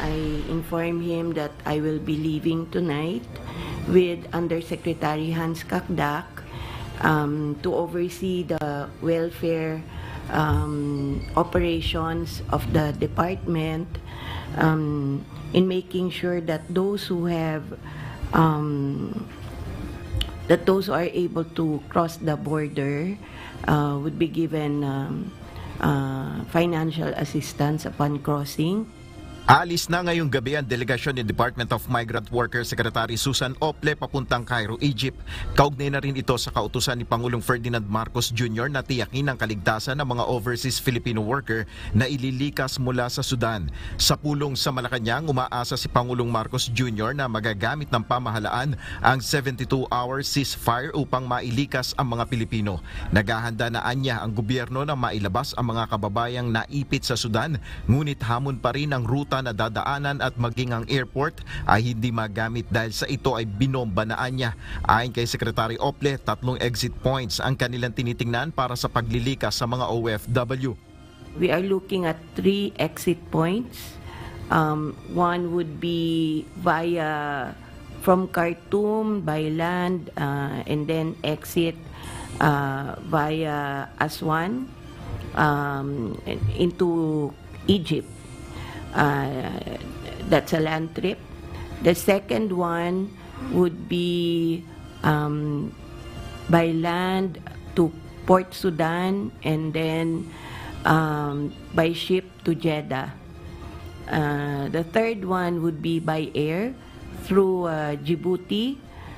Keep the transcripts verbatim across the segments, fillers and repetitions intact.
I informed him that I will be leaving tonight with Undersecretary Hans Kakdak um, to oversee the welfare um, operations of the department um, in making sure that those who have um, that those who are able to cross the border uh, would be given um, uh, financial assistance upon crossing. Aalis na ngayong gabi ang delegasyon ni Department of Migrant Workers Secretary Susan Ople papuntang Cairo, Egypt. Kaugnay na rin ito sa kautusan ni Pangulong Ferdinand Marcos Junior na tiyakin ang kaligtasan ng mga overseas Filipino worker na ililikas mula sa Sudan. Sa pulong sa Malacanang, umaasa si Pangulong Marcos Junior na magagamit ng pamahalaan ang seventy-two hour ceasefire upang mailikas ang mga Pilipino. Naghahanda na anya ang gobyerno na mailabas ang mga kababayang naipit sa Sudan, ngunit hamon pa rin ang ruta na dadaanan at maging ang airport ay hindi magamit dahil sa ito ay binomba na anya. Ayon kay Secretary Ople, tatlong exit points ang kanilang tinitingnan para sa paglilikas sa mga O F W. We are looking at three exit points. Um, one would be via from Khartoum by land uh, and then exit uh, via Aswan um, into Egypt. Uh, that's a land trip. The second one would be um, by land to Port Sudan and then um, by ship to Jeddah. Uh, the third one would be by air through uh, Djibouti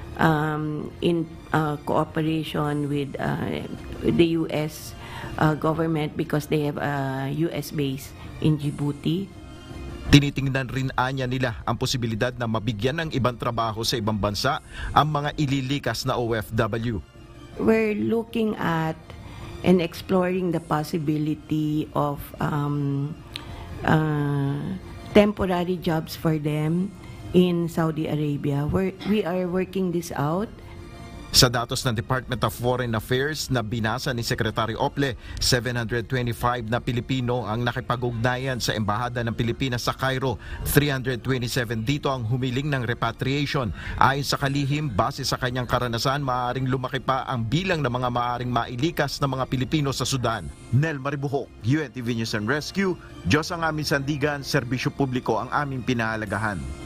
um, in uh, cooperation with uh, the U S uh, government because they have a U S base in Djibouti. Tinitingnan rin anya nila ang posibilidad na mabigyan ng ibang trabaho sa ibang bansa ang mga ililikas na O F W. We're looking at and exploring the possibility of um, uh, temporary jobs for them in Saudi Arabia. We're, we are working this out. Sa datos ng Department of Foreign Affairs na binasa ni Secretary Ople, seven hundred twenty-five na Pilipino ang nakipag-ugnayan sa Embahada ng Pilipinas sa Cairo. three hundred twenty-seven dito ang humiling ng repatriation. Ayon sa kalihim, base sa kanyang karanasan, maaaring lumaki pa ang bilang ng mga maaaring mailikas na mga Pilipino sa Sudan. Nel Maribuhok, U N T V News and Rescue. Diyos ang aming sandigan, serbisyo publiko ang aming pinahalagahan.